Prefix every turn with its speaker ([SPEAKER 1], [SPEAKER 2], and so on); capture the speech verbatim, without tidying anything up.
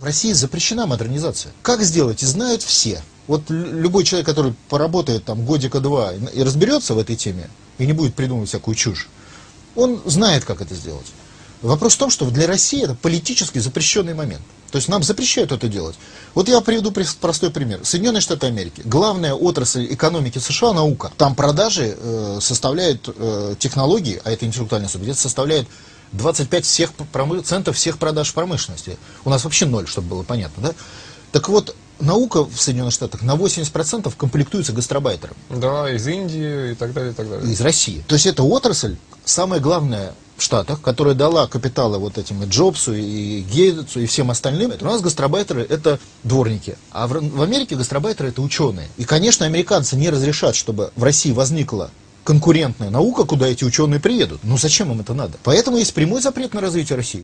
[SPEAKER 1] В России запрещена модернизация. Как сделать, и знают все. Вот любой человек, который поработает там годика два и разберется в этой теме, и не будет придумывать всякую чушь, он знает, как это сделать. Вопрос в том, что для России это политически запрещенный момент. То есть нам запрещают это делать. Вот я приведу простой пример. Соединенные Штаты Америки. Главная отрасль экономики США – наука. Там продажи э, составляют э, технологии, а это интеллектуальная собственность, составляет двадцать пять процентов всех продаж в промышленности. У нас вообще ноль, чтобы было понятно, да? Так вот, наука в Соединенных Штатах на восемьдесят процентов комплектуется гастарбайтером.
[SPEAKER 2] Да, из Индии и так далее, и так далее.
[SPEAKER 1] Из России. То есть эта отрасль, самая главная в Штатах, которая дала капиталы вот этим и Джобсу, и Гейтсу, и всем остальным. У нас гастарбайтеры — это дворники. А в, в Америке гастарбайтеры — это ученые. И, конечно, американцы не разрешат, чтобы в России возникла конкурентная наука, куда эти ученые приедут. Ну зачем им это надо? Поэтому есть прямой запрет на развитие России.